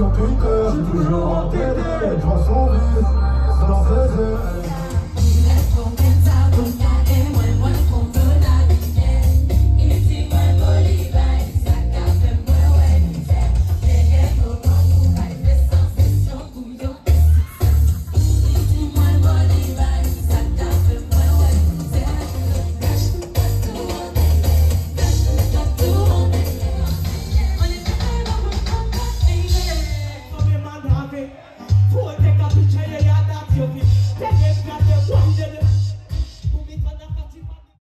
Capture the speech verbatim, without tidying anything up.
sur Twitter, j'ai toujours en T D, je vois son but, dans ses yeux.